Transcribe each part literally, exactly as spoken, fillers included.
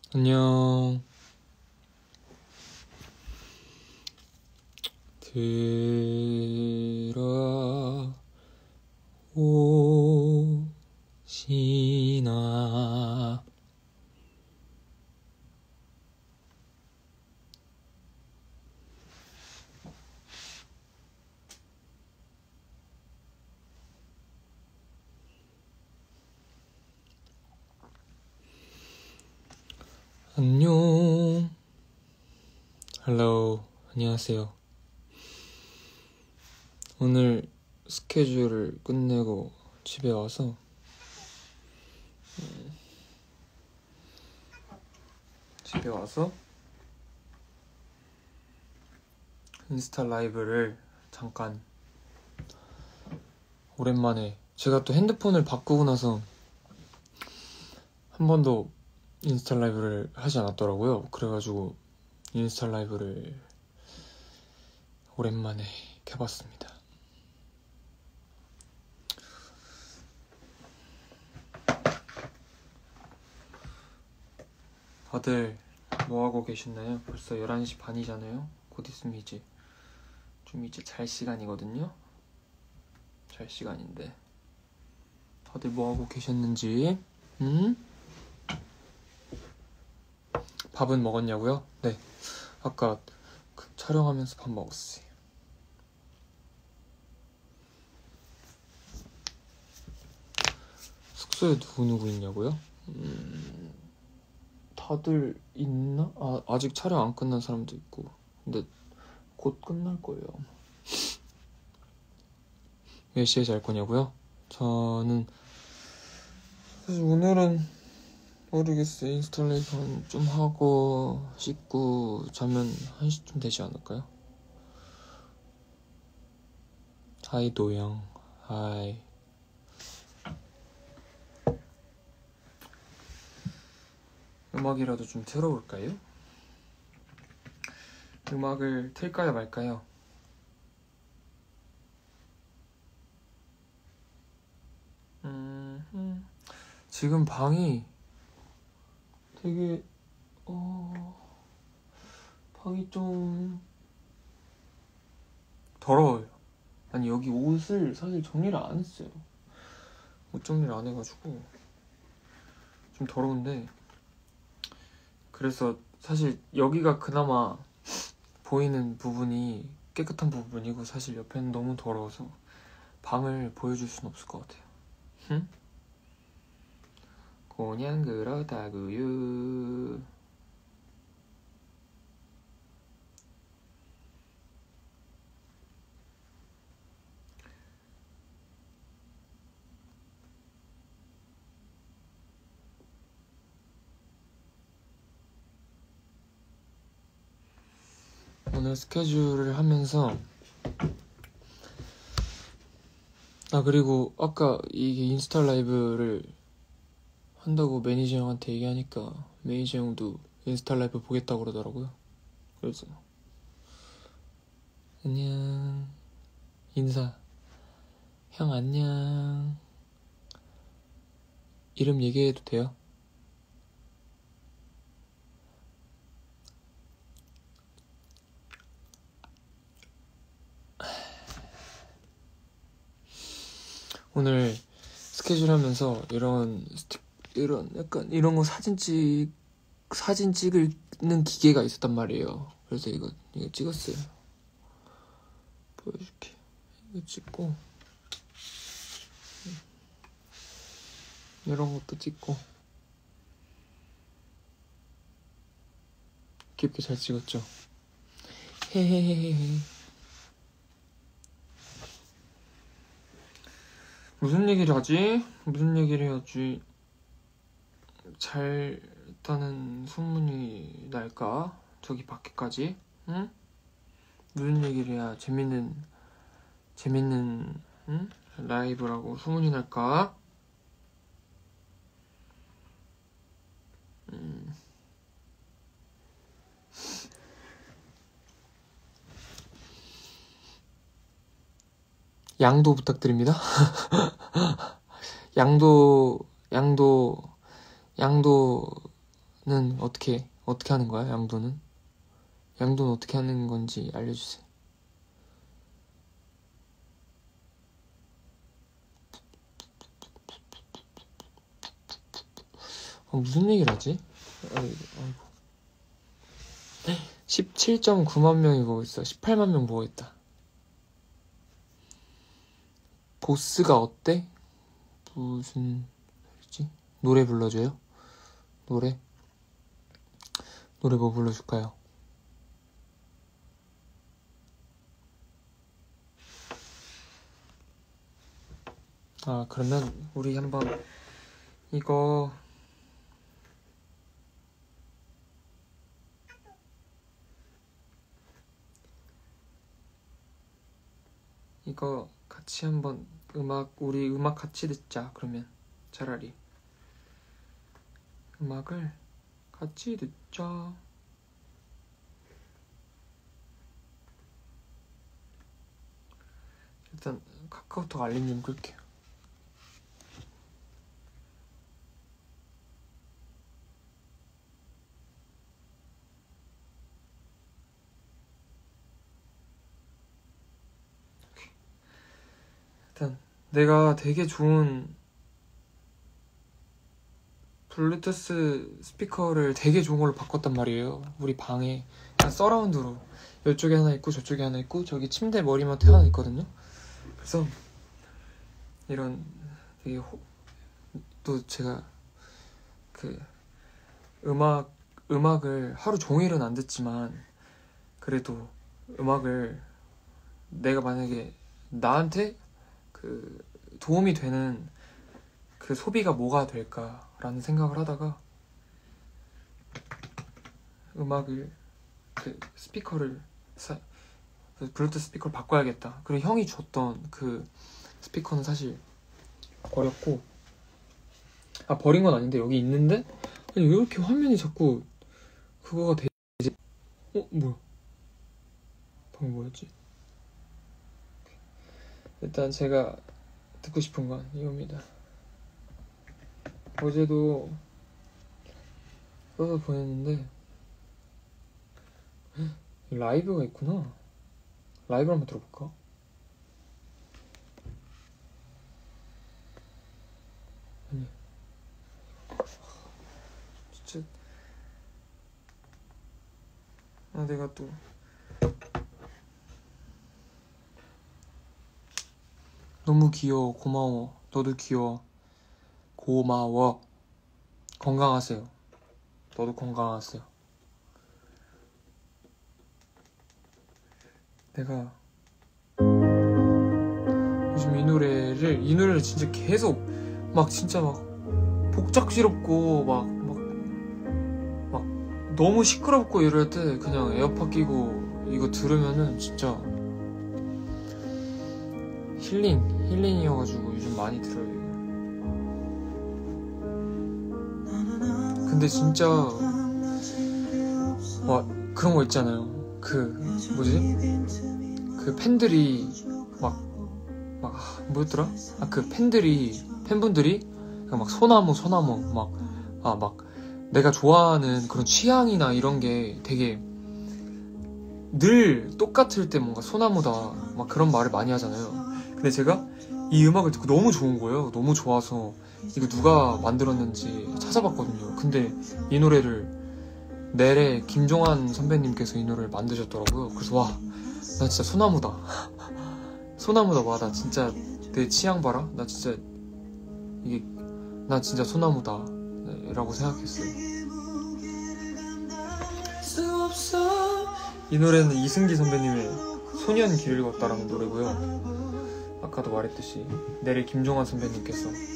안녕. 들어오시나. 안녕. 헬로. 안녕하세요. 오늘 스케줄을 끝내고 집에 와서 음, 집에 와서 인스타 라이브를 잠깐 오랜만에, 제가 또 핸드폰을 바꾸고 나서 한 번도 인스타 라이브를 하지 않았더라고요. 그래가지고 인스타 라이브를 오랜만에 켜봤습니다. 다들 뭐하고 계셨나요? 벌써 열한 시 반이잖아요? 곧 있으면 이제 좀 이제 잘 시간이거든요? 잘 시간인데 다들 뭐하고 계셨는지. 음? 밥은 먹었냐고요? 네, 아까 그 촬영하면서 밥 먹었어요. 숙소에 누구누구 있냐고요? 음... 다들 있나? 아, 아직 촬영 안 끝난 사람도 있고. 근데 곧 끝날 거예요. 몇 시에 잘 거냐고요? 저는 사실 오늘은 모르겠어요. 인스톨레이션 좀 하고 씻고 자면 한 시쯤 되지 않을까요? 하이 도영. 하이. 음악이라도 좀 틀어볼까요? 음악을 틀까요 말까요? 음, 음. 지금 방이 되게 어... 방이 좀 더러워요. 아니, 여기 옷을 사실 정리를 안 했어요. 옷 정리를 안 해가지고 좀 더러운데, 그래서 사실 여기가 그나마 보이는 부분이 깨끗한 부분이고, 사실 옆에는 너무 더러워서 방을 보여줄 순 없을 것 같아요. 응? 그냥 그렇다구요. 오늘 스케줄을 하면서, 아 그리고 아까 이게 인스타 라이브를 한다고 매니저 형한테 얘기하니까 매니저 형도 인스타 라이브 보겠다고 그러더라고요. 그래서 안녕. 인사. 형 안녕. 이름 얘기해도 돼요? 오늘 스케줄 하면서 이런 스틱, 이런 약간 이런 거 사진 찍 사진 찍는 기계가 있었단 말이에요. 그래서 이거 이거 찍었어요. 보여줄게. 이거 찍고 이런 것도 찍고. 귀엽게 잘 찍었죠? 헤헤헤헤. 무슨 얘기를 하지? 무슨 얘기를 해야지 잘 있다는 소문이 날까? 저기 밖에까지? 응? 무슨 얘기를 해야 재밌는 재밌는 응? 라이브라고 소문이 날까? 음. 양도 부탁드립니다. 양도 양도 양도 어떻게 어떻게 하는 거야? 양도는? 양도는 어떻게 하는 건지 알려주세요. 어, 무슨 얘기를 하지? 아이고, 아이고. 십칠 점 구만 명이 보고 있어. 십팔만 명 보고 있다. 보스가 어때? 무슨 소리지? 노래 불러줘요? 노래? 노래 뭐 불러줄까요? 아, 그러면 우리 한번 이거 이거 같이 한번 음악 우리 음악 같이 듣자. 그러면 차라리 음악을 같이 듣자. 일단 카카오톡 알림 좀 끌게요. 일단 내가 되게 좋은 블루투스 스피커를 되게 좋은 걸로 바꿨단 말이에요. 우리 방에 그냥 서라운드로 이쪽에 하나 있고 저쪽에 하나 있고 저기 침대 머리맡에 하나 있거든요. 그래서 이런 되게 호... 또 제가 그 음악 음악을 하루 종일은 안 듣지만 그래도 음악을 내가 만약에 나한테 그 도움이 되는 그 소비가 뭐가 될까라는 생각을 하다가 음악을 그 스피커를 사, 그 블루투스 스피커를 바꿔야겠다. 그리고 형이 줬던 그 스피커는 사실 버렸고, 아 버린 건 아닌데 여기 있는데 아니 왜 이렇게 화면이 자꾸 그거가 되지? 어 뭐야? 방금 뭐였지? 일단 제가 듣고 싶은 건 이겁니다. 어제도 써서 보냈는데 라이브가 있구나. 라이브 한번 들어볼까? 아니 진짜 아 내가 또 너무 귀여워. 고마워. 너도 귀여워. 고마워. 건강하세요. 너도 건강하세요. 내가 요즘 이 노래를 이 노래를 진짜 계속 막 진짜 막 복작스럽고 막 막 막 너무 시끄럽고 이럴 때 그냥 에어팟 끼고 이거 들으면은 진짜 힐링 힐링이어가지고 요즘 많이 들어요 이거. 근데 진짜 와 그런 거 있잖아요. 그 뭐지? 그 팬들이 막 막 뭐였더라? 아 그 팬들이 팬분들이 막 소나무 소나무 막 아 막 내가 좋아하는 그런 취향이나 이런 게 되게 늘 똑같을 때 뭔가 소나무다 막 그런 말을 많이 하잖아요. 근데 제가 이 음악을 듣고 너무 좋은 거예요. 너무 좋아서 이거 누가 만들었는지 찾아봤거든요. 근데 이 노래를 넬의 김종환 선배님께서 이 노래를 만드셨더라고요. 그래서 와, 나 진짜 소나무다. 소나무다. 와, 나 진짜 내 취향 봐라. 나 진짜 이게 나 진짜 소나무다 라고 생각했어요. 이 노래는 이승기 선배님의 소년 길을 걷다라는 노래고요. 아까도 말했듯이 넬의 김종환 선배님께서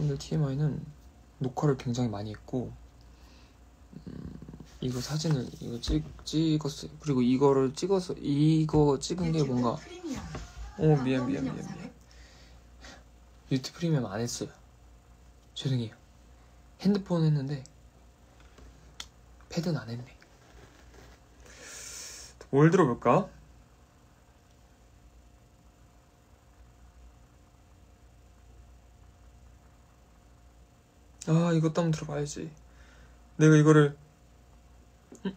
오늘 티엠아이는 녹화를 굉장히 많이 했고, 음, 이거 사진을 이거 찍, 찍었어요. 그리고 이거를 찍어서 이거 찍은 게 뭔가 어 미안 미안 미안 미안 유튜브 프리미엄 안 했어요. 죄송해요. 핸드폰 했는데 패드는 안 했네. 뭘 들어볼까? 아 이것도 한번 들어봐야지. 내가 이거를 음?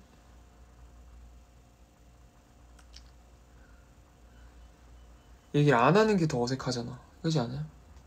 얘기를 안 하는 게 더 어색하잖아. 그렇지 않아요?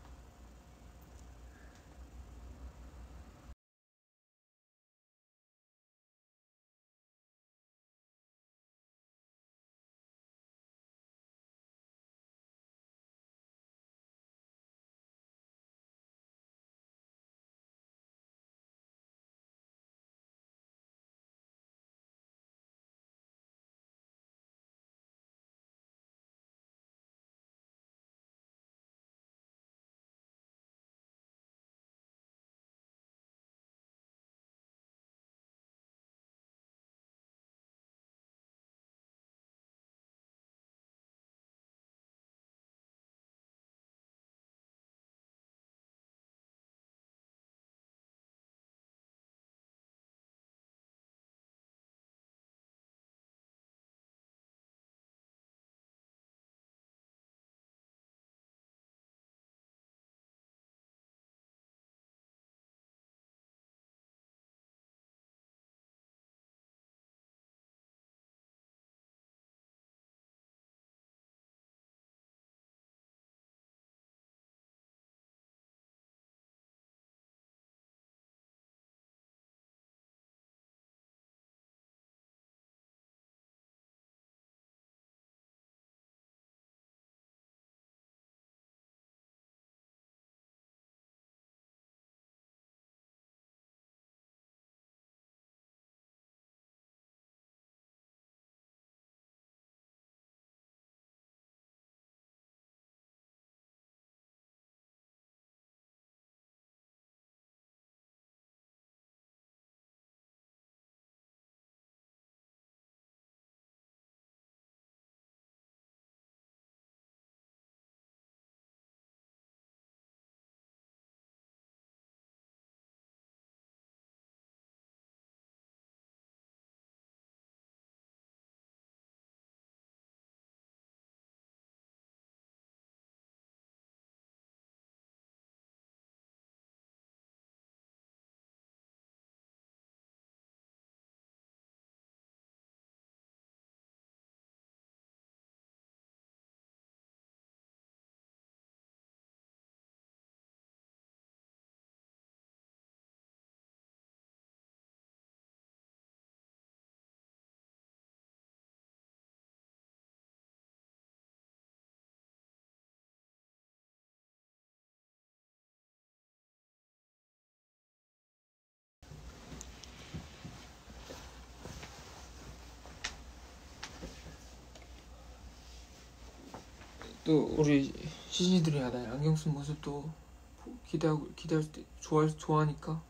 또 우리 시신이들이 나 안경 쓴 모습도 기대하고 기대할 때 좋아 좋아하니까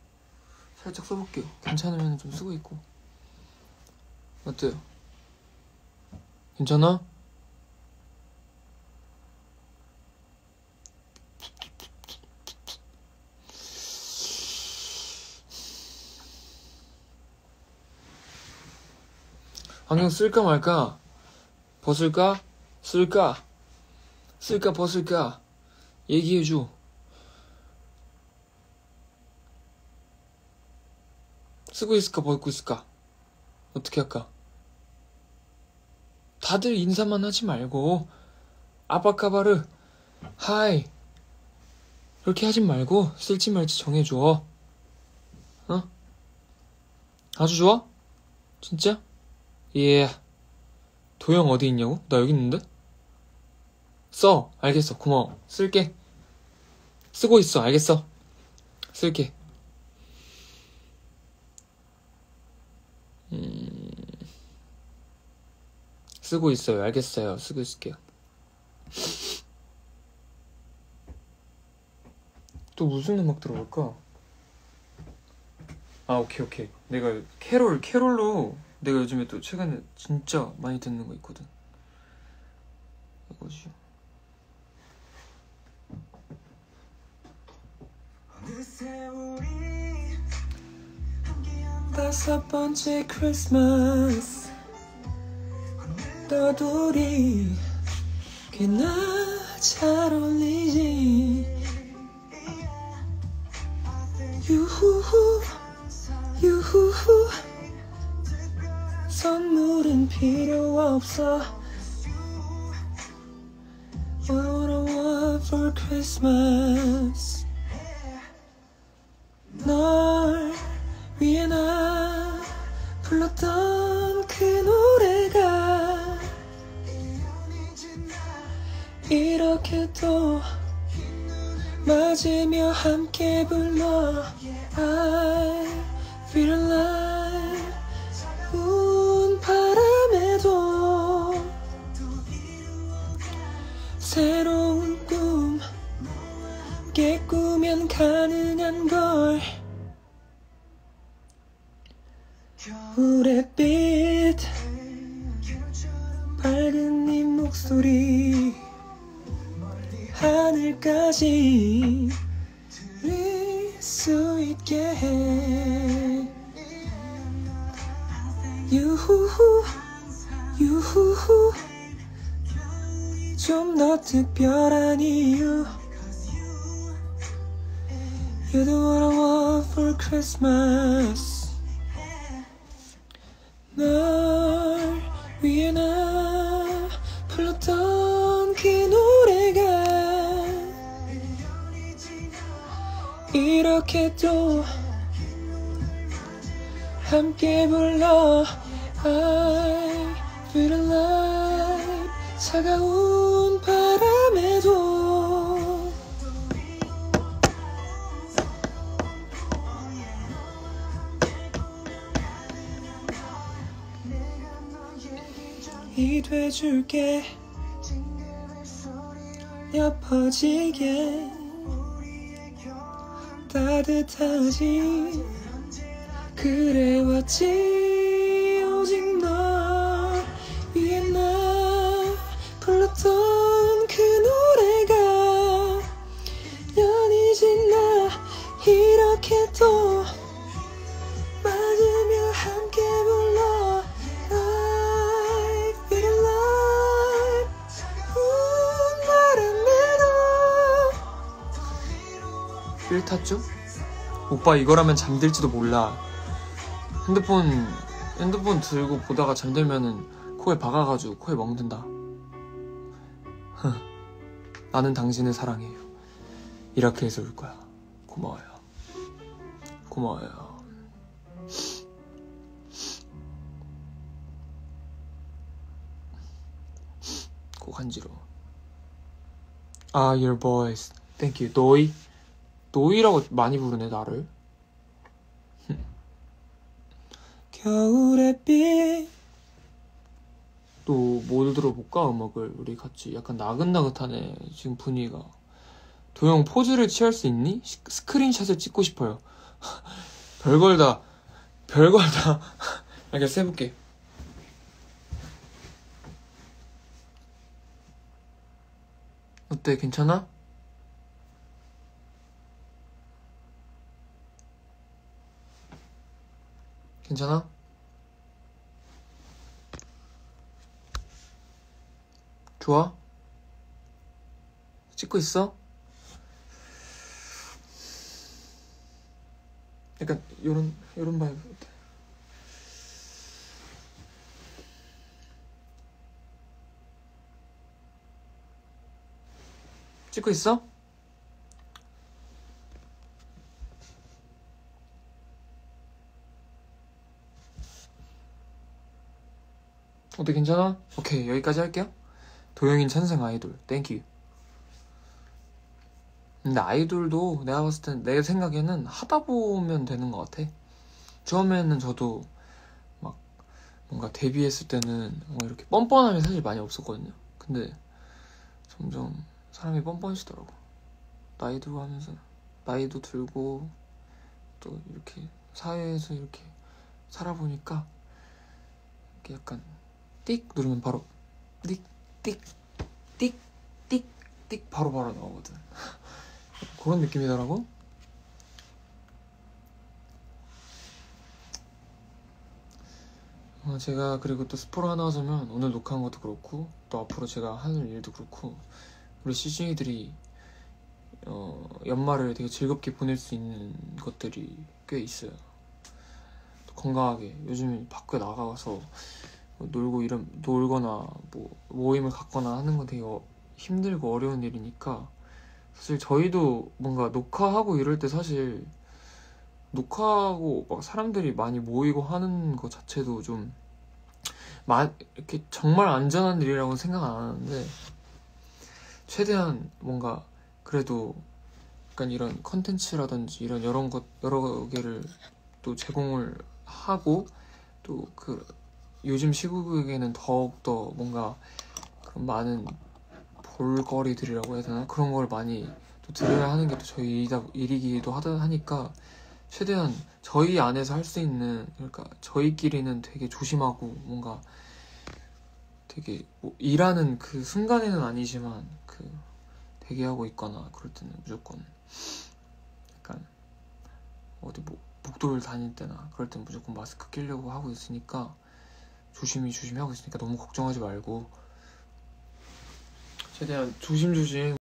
살짝 써볼게요. 괜찮으면 좀 쓰고 있고. 어때요? 괜찮아? 안경 쓸까 말까? 벗을까? 쓸까? 쓸까 벗을까? 얘기해줘. 쓰고 있을까 벗고 있을까? 어떻게 할까? 다들 인사만 하지 말고 아바카바르 하이 그렇게 하지 말고 쓸지 말지 정해줘. 어? 아주 좋아? 진짜? 예. 도영 어디 있냐고? 나 여기 있는데? 써. 알겠어. 고마워. 쓸게. 쓰고 있어. 알겠어. 쓸게. 음... 쓰고 있어요. 알겠어요. 쓰고 있을게요. 또 무슨 음악 들어볼까? 아 오케이 오케이 내가 캐롤 캐롤로 내가 요즘에 또 최근에 진짜 많이 듣는 거 있거든. 이거지. 다섯 번째 크리스마스 너둘이 꽤나 잘 어울리지. 유후후 유후후 선물은 필요 없어. What I want for Christmas. 널 위해 나 불렀던 그 노래가 이렇게 또 맞으며 함께 불러. I feel alive. 운 바람에도 새로운 꿈 깨꾸면 가능한 걸. 겨울의 빛 밝은 네 목소리 하늘까지 들릴 수 있게 해. 유후후 유후후 좀 더 특별한 이유. You're the one I want for Christmas. 널 위해 나 불렀던 그 노래가 이렇게 또 함께 불러. I feel alive. 차가운 바람에도 이 돼줄게 옅어지게 따뜻하지. 그래왔지 오직 너 위해 나 불렀던 그 노래가 연이 지나 이렇게 또 맞으며 함께 불러. I feel alive. 운 바람에도 필 탔죠? 오빠 이거라면 잠들지도 몰라. 핸드폰 핸드폰 들고 보다가 잠들면은 코에 박아가지고 코에 멍든다. 나는 당신을 사랑해요. 이렇게 해서 울 거야. 고마워요. 고마워요. 코 간지러워. 아, your boys. Thank you. 노이? 노이라고 많이 부르네 나를. 겨울의 빛. 또 뭐 들어볼까 음악을 우리 같이. 약간 나긋나긋하네 지금 분위기가. 도영 포즈를 취할 수 있니? 스크린샷을 찍고 싶어요. 별걸 다 별걸 다 알겠어 해볼게. 어때 괜찮아? 괜찮아? 좋아? 찍고 있어? 약간 요런 요런 바이브 어때? 찍고 있어? 어때 괜찮아? 오케이 여기까지 할게요. 도영인 찬생 아이돌 땡큐. 근데 아이돌도 내가 봤을 땐 내 생각에는 하다 보면 되는 것 같아. 처음에는 저도 막 뭔가 데뷔했을 때는 뭔가 이렇게 뻔뻔함이 사실 많이 없었거든요. 근데 점점 사람이 뻔뻔해지더라고 나이 들고 하면서. 나이도 들고 또 이렇게 사회에서 이렇게 살아보니까 이렇게 약간 띡 누르면 바로 띡 띡 띡 띡 띡 바로 바로 나오거든. 그런 느낌이더라고. 어, 제가 그리고 또 스포를 하나 하자면 오늘 녹화한 것도 그렇고 또 앞으로 제가 하는 일도 그렇고 우리 시즈니들이 어, 연말을 되게 즐겁게 보낼 수 있는 것들이 꽤 있어요. 또 건강하게 요즘 밖에 나가서 놀고 이런 놀거나 뭐 모임을 갖거나 하는 건 되게 어, 힘들고 어려운 일이니까 사실 저희도 뭔가 녹화하고 이럴 때 사실 녹화하고 막 사람들이 많이 모이고 하는 것 자체도 좀 마, 이렇게 정말 안전한 일이라고 생각 안 하는데 최대한 뭔가 그래도 약간 이런 컨텐츠라든지 이런 여러 것 여러 개를 또 제공을 하고 또 그 요즘 시국에는 더욱더 뭔가 그런 많은 볼거리들이라고 해야 되나 그런 걸 많이 또 들어야 하는 게 또 저희 일이다, 일이기도 하다 하니까 최대한 저희 안에서 할 수 있는 그러니까 저희끼리는 되게 조심하고 뭔가 되게 뭐 일하는 그 순간에는 아니지만 그 대기하고 있거나 그럴 때는 무조건 약간 어디 뭐 복도를 다닐 때나 그럴 때는 무조건 마스크 끼려고 하고 있으니까 조심히 조심히 하고 있으니까 너무 걱정하지 말고 최대한 조심조심